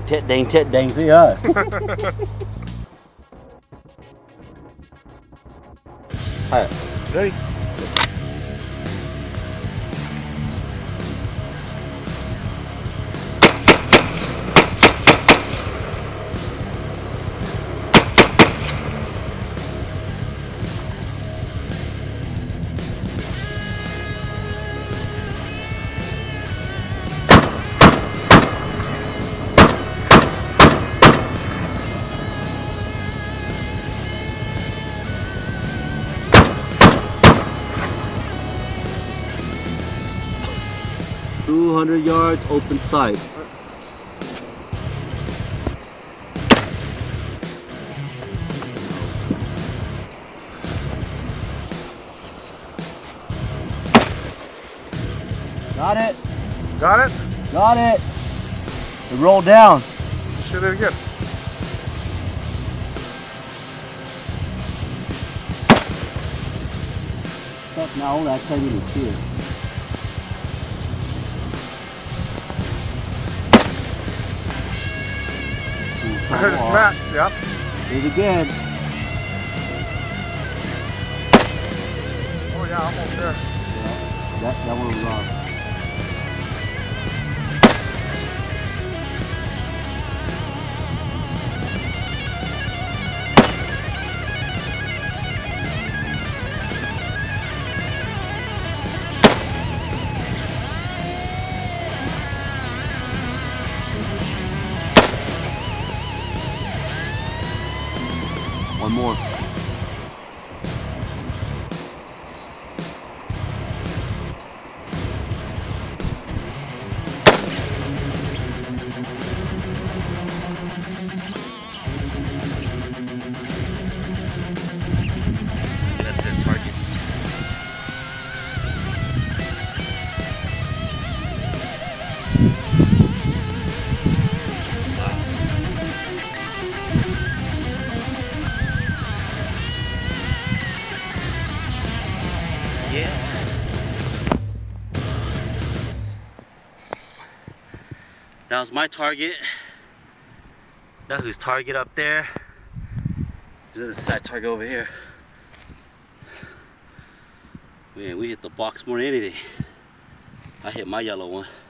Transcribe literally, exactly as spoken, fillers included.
Tit dang, tit dang, see us. Alright, ready? two hundred yards, open sight. Got it. Got it? Got it. It rolled down. Shoot it again. Fuck no, that's how you see it. I heard a smack, yep. Do it again. Oh yeah, almost there. Yeah, that, that one was wrong. One more. That's the targets. Yeah. That was my target. Now whose target up there? There's a side target over here. Man, we hit the box more than anything. I hit my yellow one.